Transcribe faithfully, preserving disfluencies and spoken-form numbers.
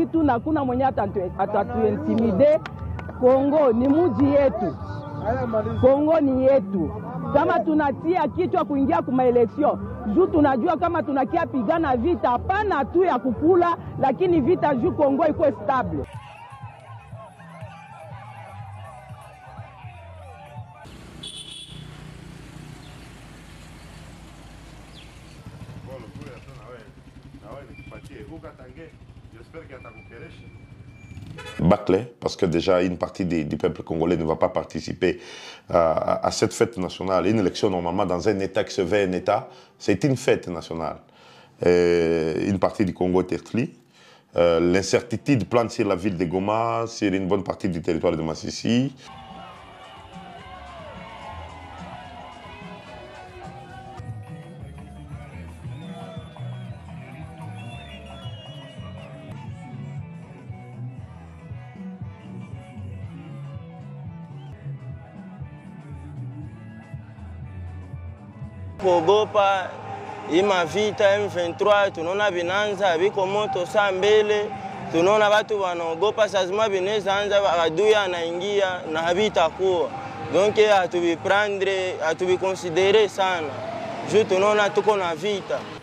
kitu na kuna mwenye atatuintimide. Kongo ni mji yetu, Kongo ni yetu. Kama tunatia kichwa kuingia kuma election, juu tunajua kama tunakia pigana vita, hapana tu ya kukula, lakini vita juu Kongo iko stable. Bâclé, parce que déjà une partie des, du peuple congolais ne va pas participer à, à cette fête nationale. Une élection, normalement, dans un État qui se veut un État, c'est une fête nationale. Et une partie du Congo est exclue. Euh, L'incertitude plane sur la ville de Goma, sur une bonne partie du territoire de Massissi. Kuogopa ima vita M vingt-trois, tunaona binanza biko moto saa mbele, tunaona watu wanaogopa sazima bineza anza adui anaingia na habitakuwa. Donc hatubiprendre, hatubikonsidere sana. Juu tunaona tuko na vita.